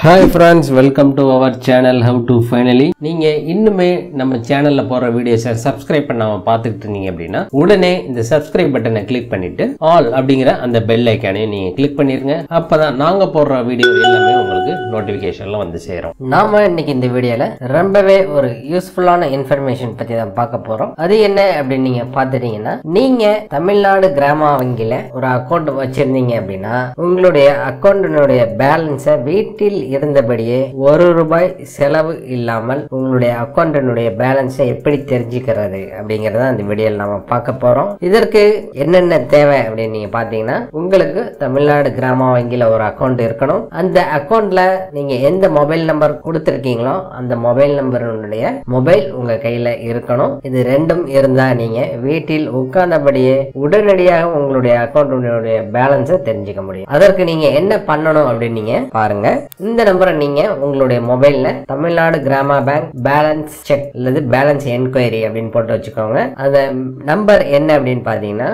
Hi friends, welcome to our channel How to Finally. நீங்க இன்னுமே நம்ம சேனல்ல போற வீடியோஸை சப்ஸ்கிரைப் பண்ணாம பார்த்துட்டு இருந்தீங்க அப்படினா உடனே இந்த சப்ஸ்கிரைப் பட்டனை கிளிக் பண்ணிட்டு ஆல் அப்படிங்கற அந்த பெல் ஐகானை நீங்க கிளிக் பண்ணிருங்க. அப்பதான் நாங்க போடுற வீடியோ எல்லாமே உங்களுக்கு நோட்டிபிகேஷன்ல வந்து சேரும். நாம இன்னைக்கு இந்த வீடியோல ரொம்பவே ஒரு யூஸ்ஃபுல்லான இன்ஃபர்மேஷன் பத்தி தான் பார்க்க போறோம். அது என்ன அப்படின்னு நீங்க பாத்துட்டீங்கன்னா, நீங்க தமிழ்நாடு கிராம வங்கியில ஒரு அக்கவுண்ட் வச்சிருந்தீங்க அப்படின்னா உங்களுடைய அக்கவுண்டினுடைய பேலன்ஸை வீட்டில் இருந்தபடியே ₹1 செலவு இல்லாமல் உங்களுடைய அக்கவுண்டினுடைய பேலன்ஸை எப்படி தெரிஞ்சுக்கிறது அப்படிங்கறத இந்த வீடியோல நாம பார்க்க போறோம். இதற்கு என்னென்ன தேவை அப்படின்னு நீங்க பாத்தீங்கன்னா, உங்களுக்கு தமிழ்நாடு கிராம வங்கியில ஒரு அக்கவுண்ட் இருக்கணும். அந்த அக்கவுண்ட்ல நீங்க எந்த மொபைல் நம்பர் கொடுத்திருக்கீங்களோ அந்த மொபைல் நம்பருடைய மொபைல் உங்க கையில இருக்கணும். இது ரெண்டும் இருந்தா நீங்க வீட்டில் உட்கார்ந்தபடியே உடனடியாக உங்களுடைய அக்கவுண்டினுடைய பேலன்ஸை தெரிஞ்சுக்க முடியும். அதற்கு நீங்க என்ன பண்ணணும் அப்படின்னு நீங்க பாருங்க. இந்த நம்பரை நீங்க உங்களுடைய மொபைல்ல Tamil Nadu Grama bank balance check அல்லது பேலன்ஸ் என்கொயரி அப்படின்னு போட்டு வச்சுக்கோங்க. அந்த நம்பர் என்ன அப்படின்னு பாத்தீங்கன்னா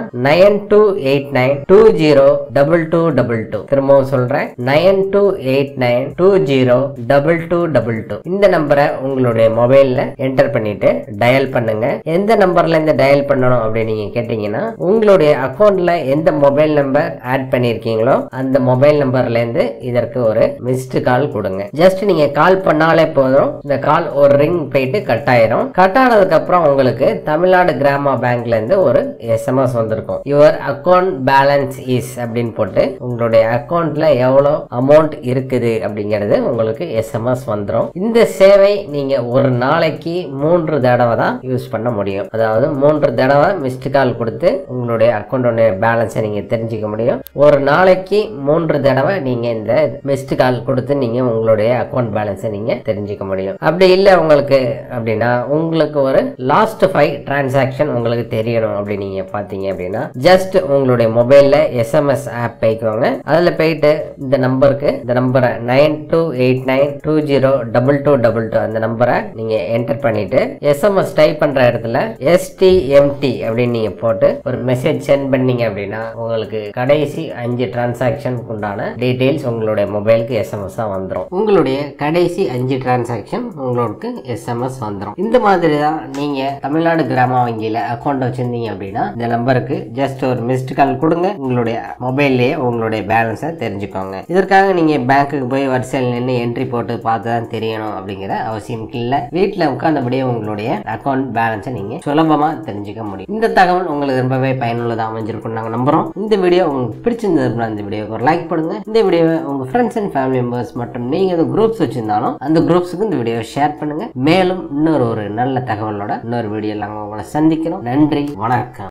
9289202222. திரும்பவும் சொல்றேன், 9289202222. இந்த நம்பரை உங்களுடைய மொபைல்ல என்டர் பண்ணிட்டு டயல் பண்ணுங்க. எந்த நம்பர்ல இருந்து டயல் பண்ணணும் அப்படின்னு நீங்க கேட்டீங்கன்னா, உங்களுடைய அக்கவுண்ட்ல எந்த மொபைல் நம்பர் ஆட் பண்ணிருக்கீங்களோ அந்த மொபைல் நம்பர்ல இருந்து இதற்கு ஒரு மிஸ்டு கால் கொடுங்க. ஜஸ்ட் நீங்க கால் பண்ணாலே போதும். இந்த கால் ஒரு ரிங் போயிட்டு கட் ஆயிரும். கட் ஆனதுக்கு அப்புறம் உங்களுக்கு தமிழ்நாடு கிராம பேங்க்ல இருந்து ஒரு SMS வந்திருக்கும். யுவர் அக்கவுண்ட் பேலன்ஸ் இஸ் அப்படின்னு போட்டு உங்களுடைய அக்கவுண்ட்ல எவ்வளவு அமௌண்ட் இருக்குது அப்படிங்கிறது உங்களுக்கு SMS வந்துடும். இந்த சேவை நீங்க ஒரு நாளைக்கு 3 தடவை தான் யூஸ் பண்ண முடியும். அதாவது 3 தடவை மிஸ்டு கால் கொடுத்து உங்களுடைய அக்கவுண்டோட பேலன்ஸை நீங்க தெரிஞ்சுக்க முடியும். ஒரு நாளைக்கு 3 தடவை நீங்க இந்த மிஸ்டு கால் கொடுத்து நீங்க உங்களுடைய அக்கவுண்ட் பேலன்ஸை நீங்க தெரிஞ்சுக்க முடியும். அப்படி இல்ல உங்களுக்கு அப்படின்னா, உங்களுக்கு ஒரு லாஸ்ட் 5 டிரான்சாக்ஷன் உங்களுக்கு தெரியணும் அப்படின்னு நீங்க பாத்தீங்க அப்படின்னா, ஜஸ்ட் உங்களுடைய மொபைல்ல SMS ஆப் போய்க்கோங்க. அதுல போயிட்டு இந்த நம்பருக்கு, இந்த நம்பரை 9289202222 அந்த நம்பரை நீங்க என்டர் பண்ணிட்டு SMS டைப் பண்ற இடத்துல STMT அப்படின்னு நீங்க போட்டு ஒரு மெசேஜ் சென்ட் பண்ணீங்க அப்படின்னா உங்களுக்கு கடைசி 5 டிரான்சாக்ஷன் உண்டான டீடைல்ஸ் உங்களுடைய மொபைலுக்கு SMS வந்துடும். உங்களுடைய கடைசி 5 டிரான்சாக்ஷன் உங்களுக்கு SMS வந்துடும். இந்த மாதிரி தான் நீங்க தமிழ்நாடு கிராம வங்கியில அக்கவுண்ட் வச்சிருந்தீங்க அப்படின்னா இந்த நம்பருக்கு ஜஸ்ட் ஒரு மிஸ்டு கால் கொடுங்க. உங்களுடைய மொபைல்லயே உங்களுடைய பேலன்ஸை தெரிஞ்சுக்கோங்க. இதற்காக நீங்க பேங்க்குக்கு போய் வரிசையில் நின்று என்ட்ரி போட்டு பார்த்து தான் தெரியணும் அப்படிங்கிற அவசியம் இல்ல. வீட்டுல உட்கார்ந்தபடியே உங்களுடைய அக்கவுண்ட் பேலன்ஸை நீங்க சுலபமா தெரிஞ்சுக்க முடியும். இந்த தகவல் உங்களுக்கு ரொம்பவே பயனுள்ளதா அமைஞ்சிருக்கும் நாங்க நம்புறோம். இந்த வீடியோ உங்களுக்கு பிடிச்சிருந்ததுன்னா இந்த வீடியோக்கு ஒரு லைக் பண்ணுங்க. இந்த வீடியோவை உங்க ஃப்ரெண்ட்ஸ் அண்ட் ஃபேமிலி மெம்பர்ஸ் மற்றும் நீங்க எது குரூப்ஸ் வச்சிருந்தாலும் அந்த குரூப்ஸுக்கு இந்த வீடியோ ஷேர் பண்ணுங்க. மேலும் இன்னொரு நல்ல தகவலோட இன்னொரு வீடியோல உங்களை சந்திக்கிறோம். நன்றி, வணக்கம்.